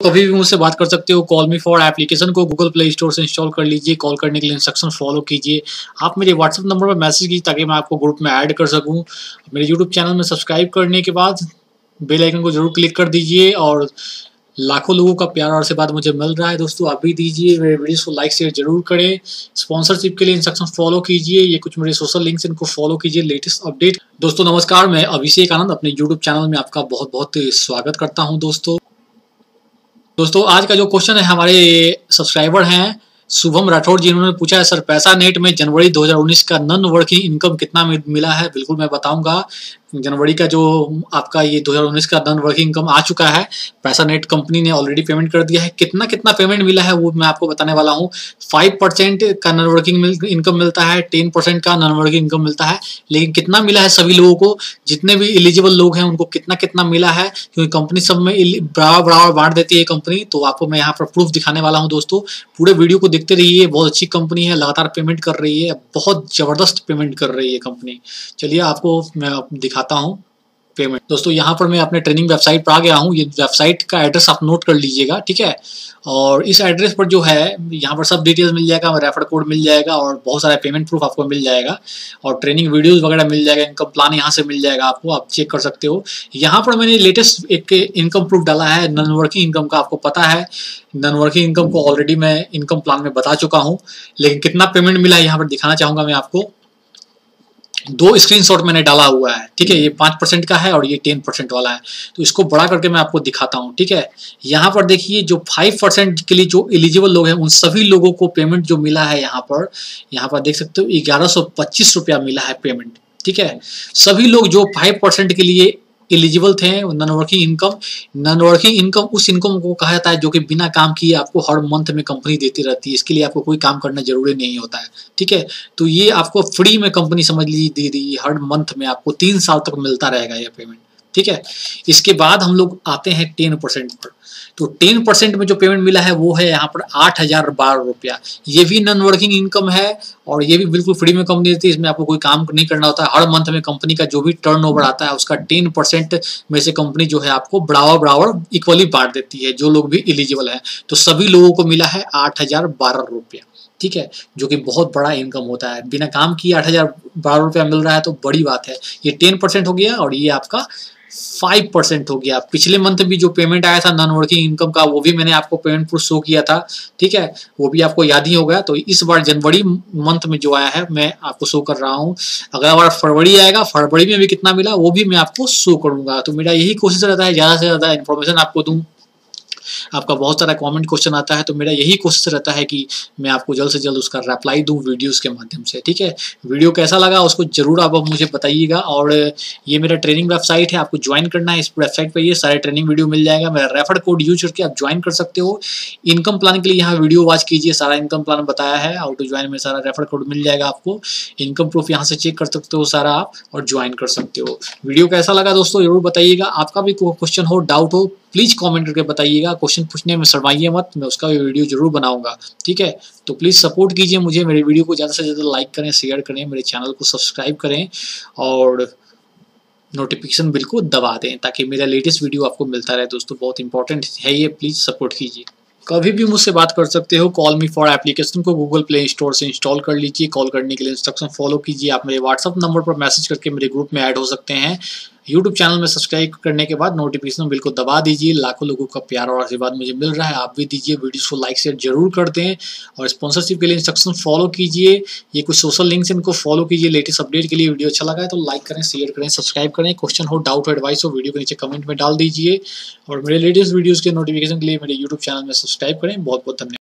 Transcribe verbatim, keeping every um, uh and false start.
कभी भी मुझसे बात कर सकते हो। कॉल मी फॉर एप्लीकेशन को गूगल प्ले स्टोर से इंस्टॉल कर लीजिए। कॉल करने के लिए इंस्ट्रक्शन फॉलो कीजिए। आप मेरे व्हाट्सएप नंबर पर मैसेज कीजिए ताकि मैं आपको ग्रुप में ऐड कर सकूं। मेरे यूट्यूब चैनल में सब्सक्राइब करने के बाद बेल आइकन को जरूर क्लिक कर दीजिए। और लाखों लोगों का प्यार और आशीर्वाद मुझे मिल रहा है दोस्तों, आप भी दीजिए। मेरे वीडियोस को लाइक शेयर जरूर करें। स्पॉन्सरशिप के लिए इंस्ट्रक्शन फॉलो कीजिए। ये कुछ मेरे सोशल लिंक्स, इनको फॉलो कीजिए। लेटेस्ट अपडेट दोस्तों नमस्कार, मैं अभिषेक आनंद अपने यूट्यूब चैनल में आपका बहुत बहुत स्वागत करता हूं। दोस्तों दोस्तों आज का जो क्वेश्चन है, हमारे सब्सक्राइबर हैं शुभम राठौड़ जी, इन्होंने पूछा है सर पैसा नेट में जनवरी दो हज़ार उन्नीस का नॉन वर्किंग इनकम कितना मिला है। बिल्कुल मैं बताऊंगा। जनवरी का जो आपका ये दो हज़ार उन्नीस का नॉन वर्किंग इनकम आ चुका है। पैसा नेट कंपनी ने ऑलरेडी पेमेंट कर दिया है। कितना कितना पेमेंट मिला है वो मैं आपको बताने वाला हूँ। फाइव परसेंट का नॉन वर्किंग इनकम मिलता है, टेन परसेंट का नॉन वर्किंग इनकम मिलता है। लेकिन कितना मिला है सभी लोगों को, जितने भी एलिजिबल लोग हैं उनको कितना कितना मिला है, क्योंकि कंपनी सब में बराबर बराबर बांट देती है कंपनी। तो आपको मैं यहाँ पर प्रूफ दिखाने वाला हूँ दोस्तों। पूरे वीडियो को देखते रहिए। बहुत अच्छी कंपनी है, लगातार पेमेंट कर रही है, बहुत जबरदस्त पेमेंट कर रही है कंपनी। चलिए आपको मैं दिखाता हूँ पेमेंट। दोस्तों यहाँ पर मैं अपने ट्रेनिंग वेबसाइट पर आ गया हूँ। ये वेबसाइट का एड्रेस आप नोट कर लीजिएगा, ठीक है। और इस एड्रेस पर जो है यहाँ पर सब डिटेल्स मिल जाएगा, रेफर कोड मिल जाएगा और बहुत सारा पेमेंट प्रूफ आपको मिल जाएगा और ट्रेनिंग वीडियोस वगैरह मिल जाएगा। इनकम प्लान यहाँ से मिल जाएगा आपको, आप चेक कर सकते हो। यहाँ पर मैंने लेटेस्ट एक इनकम प्रूफ डाला है नॉन वर्किंग इनकम का। आपको पता है नॉन वर्किंग इनकम को ऑलरेडी मैं इनकम प्लान में बता चुका हूँ, लेकिन कितना पेमेंट मिला है यहाँ पर दिखाना चाहूंगा मैं आपको। दो स्क्रीनशॉट मैंने डाला हुआ है, ठीक है। ये पाँच परसेंट का है और ये टेन परसेंट वाला है। तो इसको बड़ा करके मैं आपको दिखाता हूँ, ठीक है। यहाँ पर देखिए जो फाइव परसेंट के लिए जो एलिजिबल लोग हैं उन सभी लोगों को पेमेंट जो मिला है यहाँ पर यहाँ पर देख सकते हो ग्यारह सौ पच्चीस रुपया मिला है पेमेंट, ठीक है। सभी लोग जो फाइव परसेंट के लिए एलिजिबल थे non working income. Non working income उस इनकम को कहा जाता है जो कि बिना काम किए आपको हर मंथ में कंपनी देती रहती है। इसके लिए आपको कोई काम करना जरूरी नहीं होता है, ठीक है। तो ये आपको फ्री में कंपनी समझ लीजिए दे रही है। हर मंथ में आपको तीन साल तक मिलता रहेगा यह पेमेंट, ठीक है। इसके बाद हम लोग आते हैं टेन परसेंट पर। तो टेन परसेंट में जो पेमेंट मिला है वो है यहाँ पर आठ हजार बारह रुपया। ये भी नॉन वर्किंग इनकम है और ये भी बिल्कुल फ्री में कंपनी देती है। इसमें आपको कोई काम नहीं करना होता है। हर मंथ में कंपनी का जो भी टर्नओवर आता है उसका टेन परसेंट में से कंपनी जो है आपको बराबर बराबर इक्वली बांट देती है, जो लोग भी एलिजिबल है। तो सभी लोगों को मिला है आठ हजार बारह रुपया, ठीक है, जो कि बहुत बड़ा इनकम होता है। बिना काम किए आठ हजार बारह रुपया मिल रहा है तो बड़ी बात है। ये टेन परसेंट हो गया और ये आपका फाइव परसेंट हो गया। पिछले मंथ भी जो पेमेंट आया था नॉन वर्किंग इनकम का वो भी मैंने आपको पेमेंट प्रूफ शो किया था, ठीक है। वो भी आपको याद ही होगा। तो इस बार जनवरी मंथ में जो आया है मैं आपको शो कर रहा हूँ। अगला बार फरवरी आएगा, फरवरी में भी कितना मिला वो भी मैं आपको शो करूंगा। तो मेरा यही कोशिश रहता है ज्यादा से ज्यादा इन्फॉर्मेशन आपको दूं। आपका बहुत सारा कमेंट क्वेश्चन आता है तो मेरा यही कोशिश रहता है कि मैं आपको जल्द से जल्द उसका रिप्लाई दूं वीडियोस के माध्यम से, ठीक है। वीडियो कैसा लगा उसको जरूर आप मुझे बताइएगा। और ये मेरा ट्रेनिंग वेबसाइट है, आपको ज्वाइन करना है। इस वेबसाइट पर ये सारे ट्रेनिंग वीडियो मिल जाएगा। मेरा रेफर कोड यूज करके आप ज्वाइन कर सकते हो। इनकम प्लान के लिए यहाँ वीडियो वॉच कीजिए, सारा इनकम प्लान बताया है। हाउ टू ज्वाइन में सारा रेफर कोड मिल जाएगा आपको। इनकम प्रूफ यहाँ से चेक कर सकते हो सारा आप और ज्वाइन कर सकते हो। वीडियो कैसा लगा दोस्तों जरूर बताइएगा। आपका भी कोई क्वेश्चन हो, डाउट हो, प्लीज कमेंट करके बताइएगा। क्वेश्चन पूछने में शर्माइए मत, मैं उसका भी वीडियो जरूर बनाऊंगा, ठीक है। तो प्लीज सपोर्ट कीजिए मुझे। मेरे वीडियो को ज्यादा से ज्यादा लाइक करें, शेयर करें, मेरे चैनल को सब्सक्राइब करें और नोटिफिकेशन बिल को दबा दें ताकि मेरा लेटेस्ट वीडियो आपको मिलता रहे। दोस्तों बहुत इंपॉर्टेंट है ये, प्लीज सपोर्ट कीजिए। कभी भी मुझसे बात कर सकते हो। कॉल मी फॉर एप्लीकेशन को गूगल प्ले स्टोर से इंस्टॉल कर लीजिए। कॉल करने के लिए इंस्ट्रक्शन फॉलो कीजिए। आप मेरे व्हाट्सअप नंबर पर मैसेज करके मेरे ग्रुप में ऐड हो सकते हैं। यूट्यूब चैनल में सब्सक्राइब करने के बाद नोटिफिकेशन बिल को दबा दीजिए। लाखों लोगों का प्यार और आशीर्वाद मुझे मिल रहा है, आप भी दीजिए। वीडियोस को लाइक शेयर जरूर कर दें और स्पॉन्सरशिप के लिए इंस्ट्रक्शन फॉलो कीजिए। ये कुछ सोशल लिंक्स इनको फॉलो कीजिए। लेटेस्ट अपडेट के लिए वीडियो अच्छा लगा है तो लाइक करें, शेयर करें, सब्सक्राइब करें। क्वेश्चन हो, डाउट हो, एडवाइस हो, वीडियो के नीचे कमेंट में डाल दीजिए और मेरे लेटेस्ट वीडियोज़ के नोटिफिकेशन के लिए मेरे यूट्यूब चैनल में सब्सक्राइब करें। बहुत बहुत धन्यवाद।